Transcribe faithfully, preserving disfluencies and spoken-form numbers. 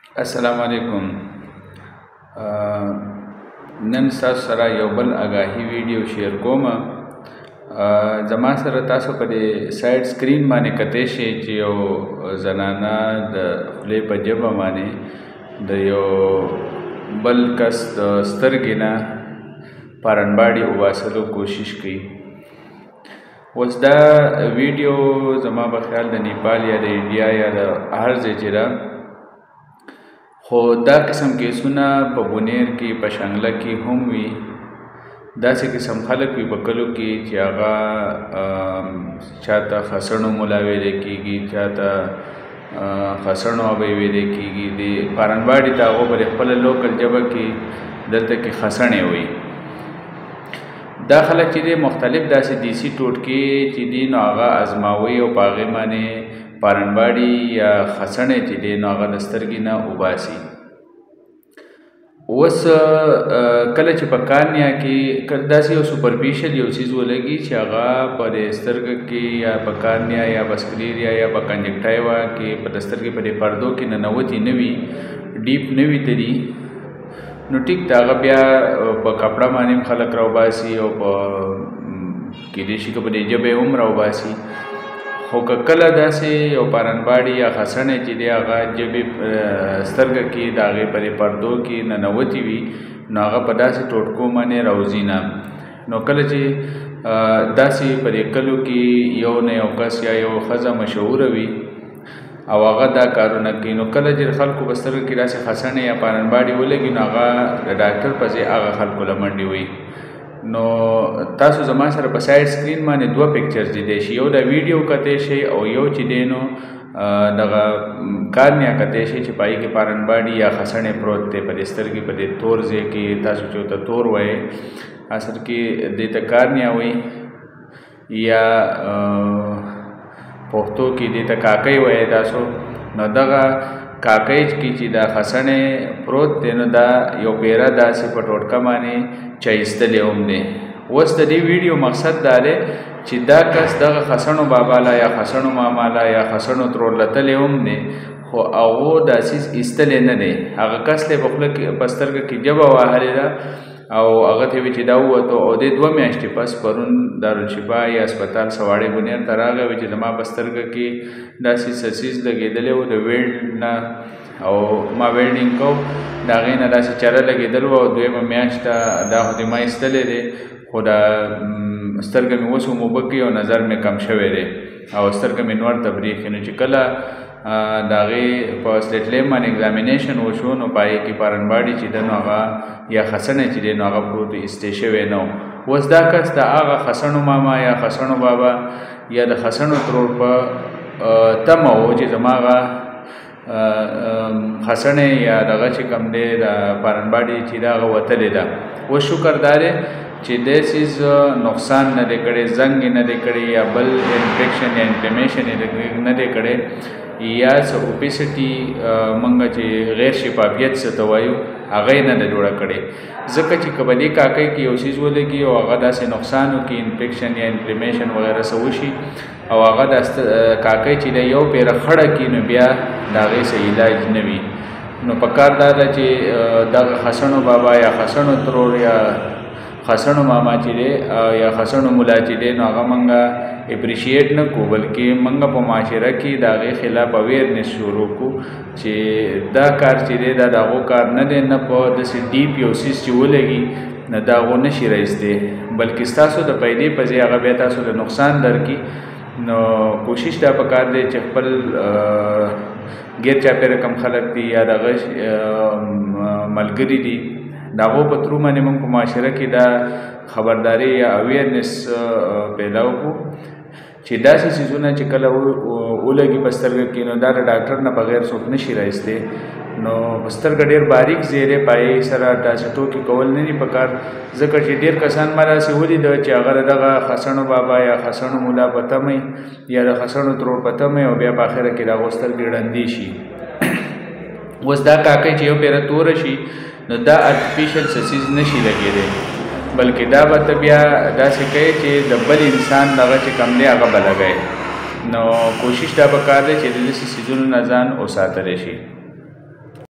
السلام علیکم. نن تاسو سره یو بل آګاهي ویډیو شیر کوم. زما سره تاسو په دې سایډ سکرین باندې کتئ شئ چې یو زنانه د خولې په ژبه باندې د یو بل کس د سترګې نه پارنباړي وباسلو کوشش کوي. اوس دا ویډیو زما په خیال د نیپال یا د انډیا یا د هر ځای چې ده، خو دا قسم کیسونه په بونیر کې، په شنګله کې هم وي. داسې قسم خلک وي په کلو کې چې هغه چاته خسڼو ملا ویلی کېږي، چاته خسڼو ابۍ ویلی کېږي. د پارنباړي ته هغو په خپله لوکل ژبه کې دلته کې خسڼې وایي. دا خلک چې دی مختلف داسې دیسي ټوټکې چې دي نو هغه ازماوي او په هغې باندې پارنباړي یا خسڼې چې دی نو هغه د سترګې نه وباسي. اوس کله چې په کارنیا کې داسې یو سوپرفیشل یو څیز ولګي چې هغه په دې سترګه کې یا په کارنیا یا بسکلیریا یا په کنجکټایوا کې په د سترګې په دې پردو کې ننوتي نه وي، ډیپ نه وي تلي، نو ټیک د هغه بیا په کپړه باندې هم خلک راوباسي او په کیدای شي که په دې ژبې هم راوباسي. خو که کله داسې یو پارنباړي یا خسڼې چې دی هغه ژبې سترګه کې د هغې په دې پردو کې ننوتي وي، نو هغه په داسې ټوټکو باندې راوځي نه. نو کله چې داسې په دې کلو کې یو نه یو کس یا یو ښځه مشهوره وي او هغه دا کارونه کوي، نو کله چې خلکو په سترګو کې داسې خسڼې یا پارنباړي ولګي، نو هغه د ډاکټر په ځای هغه خلکو له منډې وي. نو تاسو زما سره په سایډ سکرین باندې دوه پکچرز لیدی شي، یو دا ویډیو کتی شي او یو چې دی نو دغه کارنیا کتی شي چې په هغې کې پارنباړي یا خسڼې پروت دی په دې سترګې په دې تور ځای کې. تاسو چې ورته تور وایئ، اصل کې دې ته کارنیا وایي، یا پښتو کې دې ته کاکۍ وایئ تاسو. نو دغه کاکۍ کې چې دا خسڼې پروت دی، نو دا یو پیره داسې په ټوټکه باندې چایستلی هم دی. اوس د دې ویډیو مقصد دا دی چې دا کس دغه خسڼو بابا له یا خسڼو ماما له یا خسڼو ترور لتلی هم دی، خو هغو دا څیز ایستلی نه دی. هغه کس لی په خوله کې په سترګه کې ژبه وهلې ده او هغه ته وي چې دا ووتو، او دې دوه میاشتې پس پرون دارالشفا یا اسپتال سواړې بنیر ته راغی، وي چې زما په سترګه کې داسې څه څیز لګېدلی و د ویلډ نه، او ما ویلډینګ کو د هغې نه داسې چره لګېدل و. او دویمه میاشت دا خو دې ما ایستلی دی، خو دا سترګه مې اوس هم اوبه کوي او نظر مې کم شوی دی او سترګه مې نور ته برېښي. نو چې کله د هغې په سلیټلیم باندې اګزامینیشن وشو، نو په هغې کې پارنباړي چې ده نو هغه یا خسڼې چې دی نو هغه پروت ایستی شوی نه و. اوس دا کس د هغه خسڼو ماما یا خسڼو بابا یا د خسڼو ترور په تمه و چې زما هغه خسڼې یا دغه چې کوم دی د پارنباړي چې ده هغه وتلې ده. اوس شکر دا دی چې دې څیز نقصان نه دی کړی، زنګ یې نه دی کړی، یا بل انفیکشن یا انفلیمیشن یې نه دی کړی، یا څه اوبیسټي موږ چې غیر شفافیت څه ته وایو هغه یې نه ده جوړه کړې. ځکه چې که په دې کاکۍ کې یو څیز ولګي او هغه داسې نقصان وکړي، انفیکشن یا انفلیمیشن وغیره څه وشي او هغه د کاکۍ چې دی یو پیره خړه کړي، نو بیا د هغې څه علاج نه وي. نو پکار دا ده چې دغه خسڼو بابا یا خسڼو ترور یا خسڼو ماما چې دی یا خسڼو ملا چې دی نو هغه موږ اپریشیټ نه کړو، بلکې موږ په معاشره کې د هغې خلاف اویرنس شروع کړو چې دا کار چې دی دا د هغو کار نه دی، نه په داسې ډیپ یو څیز چې ولګي نه د هغو نشي رایستی، بلکې ستاسو د پیدې په ځای هغه بیا تاسو د نقصان درکړي. نو کوشش دا پکار دی چې خپل ګیر چاپېره کم خلک دي یا دغه ملګري دي د هغو په ترو باندې موږ په معاشره کې دا خبرداري یا اویرنس پیدا وکړو چې داسې څیزونه چې کله ولګي په سترګه کې، نو دا د ډاکټر نه بغیر څوک نشي رایستی. نو په سترګه ډېر باریک ځای دی، په هغې سره داسې ټوکې کول نه دي پکار، ځکه چې ډېر کسان ما داسې ولیده چې هغه د دغه خسڼو بابا یا خسڼو ملا په تمه یا د خسڼو ترور په تمه او بیا په آخره کې د هغو سترګې ړندې شي. اوس دا کاکۍ چې یو پیره توره شي، نو دا ارټیفیشل څه څیز نشي لګېدی، بلکې دا به ته بیا داسې کوې چې د بل انسان دغه چې کوم دی هغه به لګوې. نو کوشش دا پکار دی چې د داسې څیزونو نه ځان وساتلی شي.